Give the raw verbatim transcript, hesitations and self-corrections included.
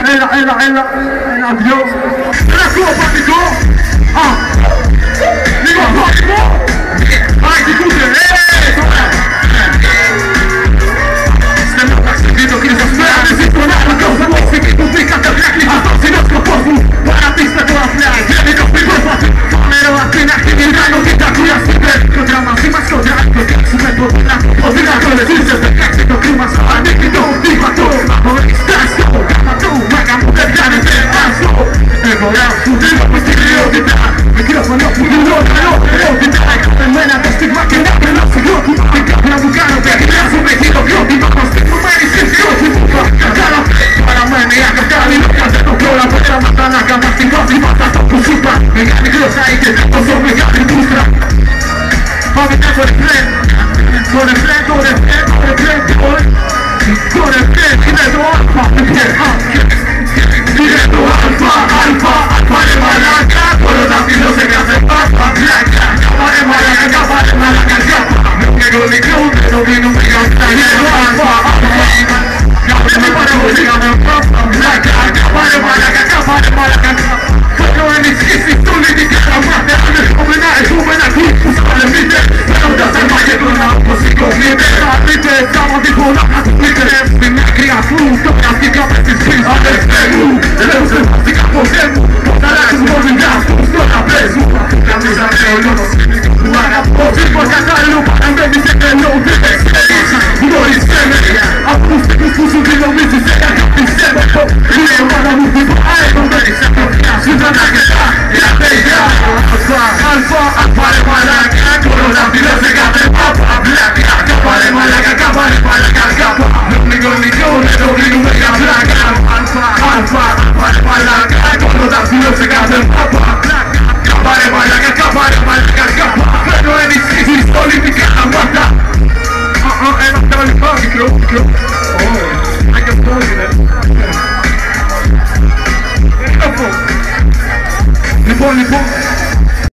Έλα, έλα, έλα, ένα, δυο. Ένα ακόμα πατικό. Α, λίγο πατικό. Ακτικούσε, ε, τώρα. Στέλνω ταξιδί το κρίζος πέρα, δεν ζήτω να άλλο κόσμο. Μόσφικη που βρήκα τα πλάκνη, αυτός είναι ο σκοπός μου. Παρατήστε το αφλιά, γενικό στην πρόσφατη. Φανερό αυτή να χτυπηράνω την τακούια στην πέρα. Το δράμα μας στο δράκο, κάτσουμε το δυνατό. Ο δυνατός ζήσες δεκάξι το κρίμα σου. Ανίκητο, δίπατο, απορείς τάστο. Γάματο, μάκα μου δεν κάνετε άστο. Εγώ σου δίνω που στην ιδιότητα. Μικρόφωνο που δουλώ καλό ερώτητα. Εκπαιμένα το στίγμα και να τρελώ συγκρότημα. Την κάπνα μου κάνω παιδιά σου με χειροκρότημα. Το στίγμωμένη στην συγκρότημα. Κατάλα παραμένει ακατάλληλο. Κάθε το κόλλα που έραματα να κάμα στην κόφημα. Θα το που σου είπα. Μεγάλη γλώσσα είτε τόσο μεγάλη μπούστρα. Πάμε και το ρεφρέν. Το ρεφρέν, το ρεφρέν, το ρεφρέν, το ρεφρέν. Το ρεφρέν είναι το άλφα.